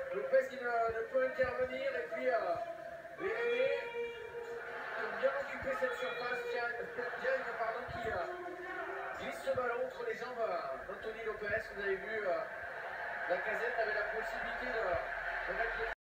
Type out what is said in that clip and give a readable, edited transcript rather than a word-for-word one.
Lopez qui ne peut intervenir et puis les Rennais qui ont bien occupé cette surface. Dieng pardon, qui glisse ce ballon entre les jambes d'Anthony Lopez. Vous avez vu, la Casette avait la possibilité de mettre le